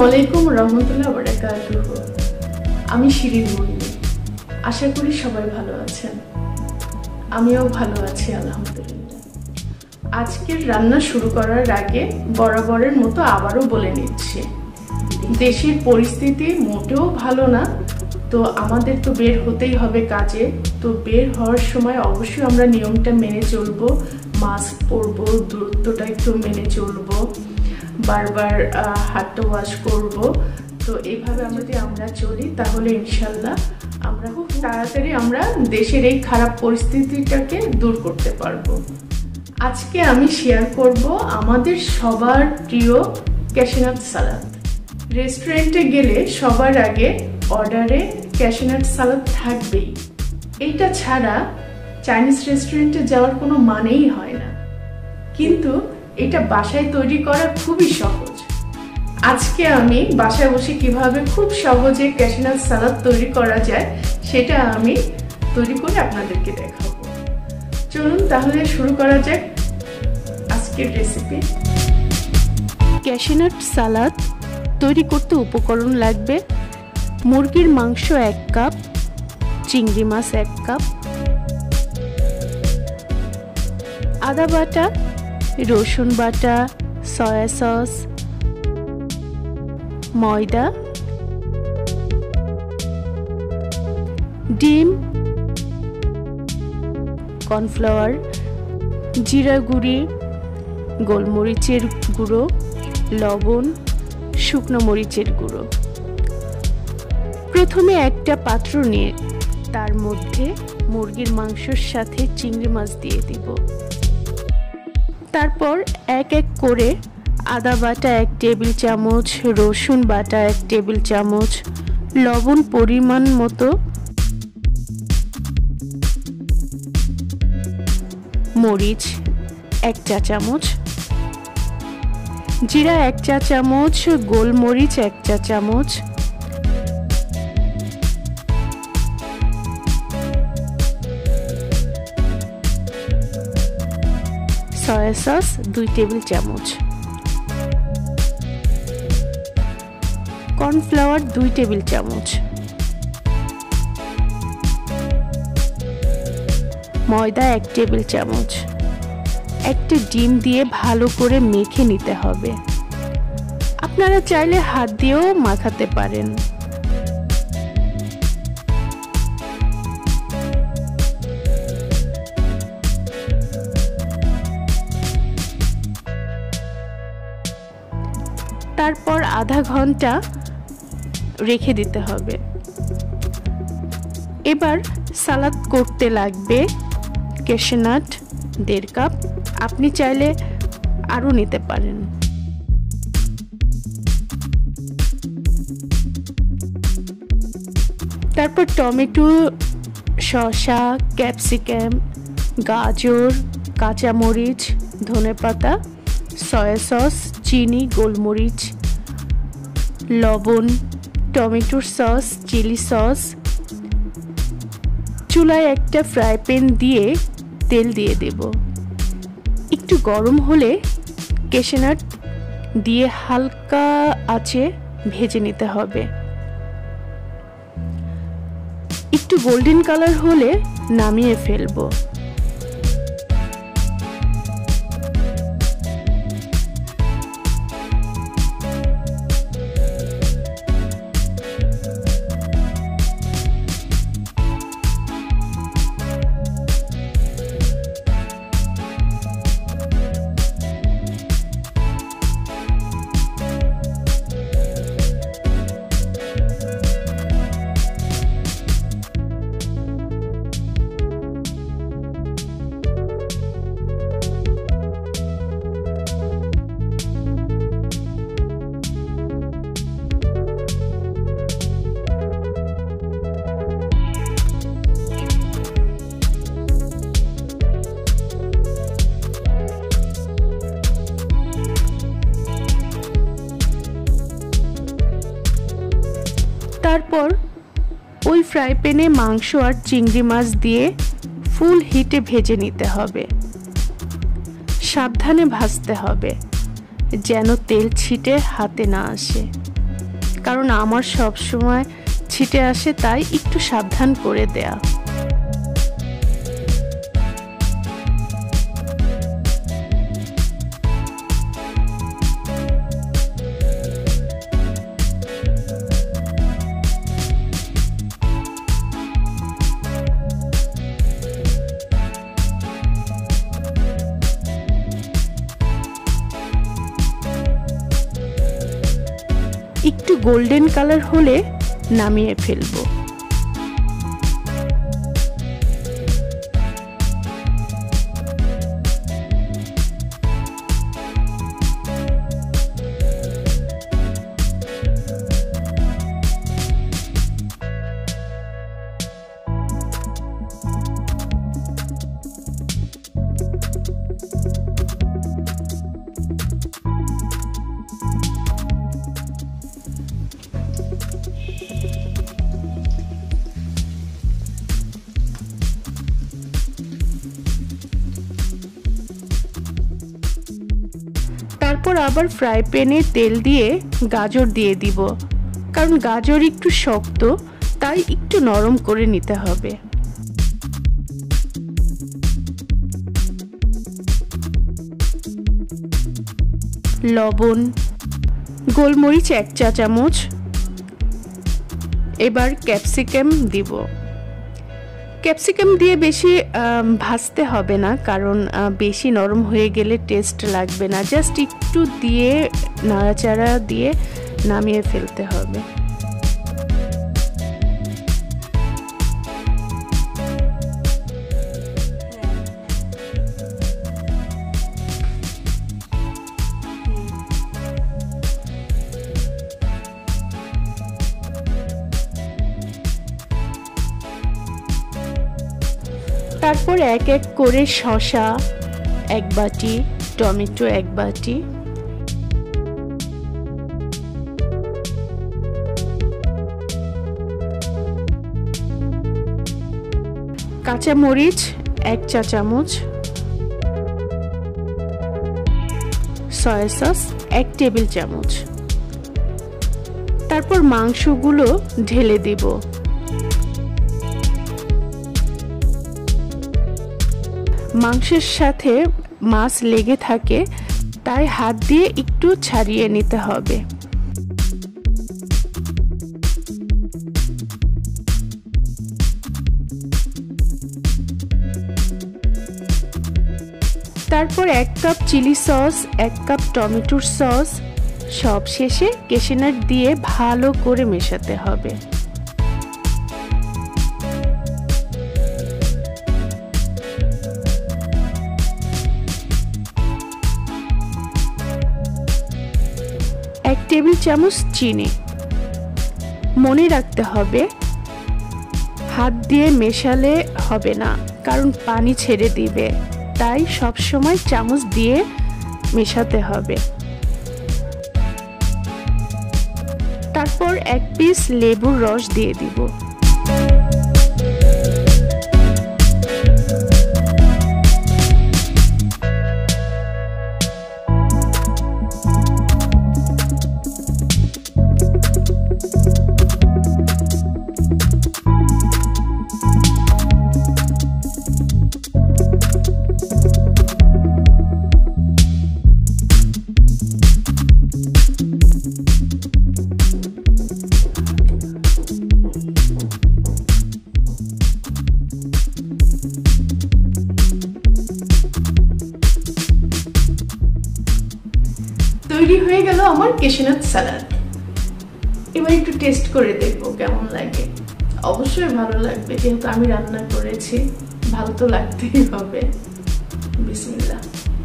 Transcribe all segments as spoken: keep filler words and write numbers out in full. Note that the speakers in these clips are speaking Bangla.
আলাইকুম রহমতুল্লাহ বারাকাতুহু। আমি শিরিন মুন্নি। আশা করি সবাই ভালো আছেন। আমিও ভালো আছি আলহামদুলিল্লাহ। আজকের রান্না শুরু করার আগে বরাবরের মতো আবারও বলে নিচ্ছি, দেশের পরিস্থিতি মোটেও ভালো না। তো আমাদের তো বের হতেই হবে কাজে। তো বের হওয়ার সময় অবশ্যই আমরা নিয়মটা মেনে চলবো, মাস্ক পরবো, দূরত্বটা একটু মেনে চলবো, বারবার হাতটা ওয়াশ করব। তো এইভাবে যদি আমরা চলি তাহলে ইনশাল্লাহ আমরা খুব তাড়াতাড়ি আমরা দেশের এই খারাপ পরিস্থিতিটাকে দূর করতে পারবো। আজকে আমি শেয়ার করব আমাদের সবার প্রিয় ক্যাশেনাট সালাদ। রেস্টুরেন্টে গেলে সবার আগে অর্ডারে ক্যাশেনাট সালাদ থাকবেই। এইটা ছাড়া চাইনিজ রেস্টুরেন্টে যাওয়ার কোনো মানেই হয় না, কিন্তু এটা বাসায় তৈরি করা খুবই সহজ। আজকে আমি বাসায় বসে কিভাবে খুব সহজে ক্যাশেনাট সালাদ তৈরি করা যায় সেটা আমি তৈরি করে আপনাদেরকে দেখাবো। চলুন তাহলে শুরু করা যাক আজকের রেসিপি। ক্যাশেনাট সালাদ তৈরি করতে উপকরণ লাগবে মুরগির মাংস এক কাপ, চিংড়ি মাছ এক কাপ, আদা বাটা, রসুন বাটা, সয়া সস, ময়দা, ডিম, কর্নফ্লাওয়ার, জিরা গুঁড়ি, গোলমরিচের গুঁড়ো, লবণ, শুকনো মরিচের গুঁড়ো। প্রথমে একটা পাত্র নিয়ে তার মধ্যে মুরগির মাংসের সাথে চিংড়ি মাছ দিয়ে দিব। তারপর এক এক করে আদা বাটা এক টেবিল চামচ, রসুন বাটা এক টেবিল চামচ, লবণ পরিমাণ মতো, মরিচ এক চা চামচ, জিরা এক চা চামচ, গোলমরিচ এক চা চামচ, সয়া সস দুই টেবিল চামচ, কর্নফ্লাওয়ার দুই টেবিল চামচ, ময়দা এক টেবিল চামচ। একটা ডিম দিয়ে ভালো করে মেখে নিতে হবে। আপনারা চাইলে হাত দিয়েও মাখাতে পারেন। তারপর আধা ঘন্টা রেখে দিতে হবে। এবার সালাদ করতে লাগবে ক্যাশেনাট দেড় কাপ, আপনি চাইলে আরও নিতে পারেন। তারপর টমেটো, শসা, ক্যাপসিকাম, গাজর, কাঁচামরিচ, ধনেপাতা, সয়া সস, চিনি, গোলমরিচ, লবণ, টমেটোর সস, চিলি সস। চুলায় একটা ফ্রাই প্যান দিয়ে তেল দিয়ে দেব। একটু গরম হলে ক্যাশেনাট দিয়ে হালকা আঁচে ভেজে নিতে হবে। একটু গোল্ডেন কালার হলে নামিয়ে ফেলবো। তারপর ওই ফ্রাই প্যানে মাংস আর চিংড়ি মাছ দিয়ে ফুল হিটে ভেজে নিতে হবে। সাবধানে ভাজতে হবে যেন তেল ছিটে হাতে না আসে। কারণ আমার সব সময় ছিটে আসে, তাই একটু সাবধান করে দেয়া। একটু গোল্ডেন কালার হলে নামিয়ে ফেলবো। তারপর আবার ফ্রাই প্যানে তেল দিয়ে গাজর দিয়ে দিব, কারণ গাজর একটু শক্ত, তাই একটু নরম করে নিতে হবে। লবণ, গোলমরিচ এক চা চামচ। এবার ক্যাপসিকাম দিব। ক্যাপসিকাম দিয়ে বেশি ভাজতে হবে না, কারণ বেশি নরম হয়ে গেলে টেস্ট লাগবে না। জাস্ট একটু দিয়ে নাড়াচাড়া দিয়ে নামিয়ে ফেলতে হবে। তারপর এক এক করে শসা এক বাটি, টমেটো এক বাটি, কাঁচামরিচ এক চা চামচ, সয়া সস এক টেবিল চামচ। তারপর মাংসগুলো ঢেলে দিব। মাংসের সাথে মাছ লেগে থাকে, তাই হাত দিয়ে একটু ছাড়িয়ে নিতে হবে। তারপর এক কাপ চিলি সস, এক কাপ টমেটোর সস, সব শেষে ক্যাশিউনাট দিয়ে ভালো করে মেশাতে হবে। এক টেবিল চামচ চিনি। মনে রাখতে হবে হাত দিয়ে মেশালে হবে না, কারণ পানি ছেড়ে দিবে, তাই সব সময় চামচ দিয়ে মেশাতে হবে। তারপর এক পিস লেবুর রস দিয়ে দিব। তৈরি হয়ে গেল আমার ক্যাশিউনাট সালাদ। এবার একটু টেস্ট করে দেখবো কেমন লাগে। অবশ্যই ভালো লাগবে, যেহেতু আমি রান্না করেছি, ভালো তো লাগতেই হবে। বিসমিল্লাহ।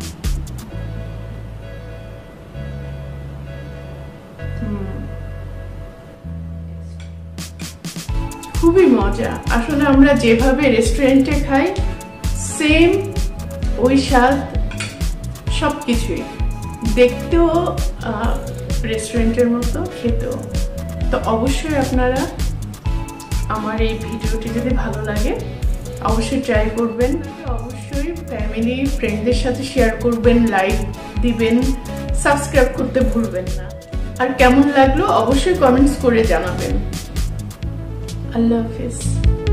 খুবই মজা। আসলে আমরা যেভাবে রেস্টুরেন্টে খাই সেম ওই স্বাদ, সবকিছুই দেখতেও রেস্টুরেন্টের মতো, খেতেও। তো অবশ্যই আপনারা আমার এই ভিডিওটি যদি ভালো লাগে অবশ্যই ট্রাই করবেন। অবশ্যই ফ্যামিলি ফ্রেন্ডদের সাথে শেয়ার করবেন, লাইক দিবেন, সাবস্ক্রাইব করতে ভুলবেন না। আর কেমন লাগলো অবশ্যই কমেন্টস করে জানাবেন। আল্লাহ হাফেজ।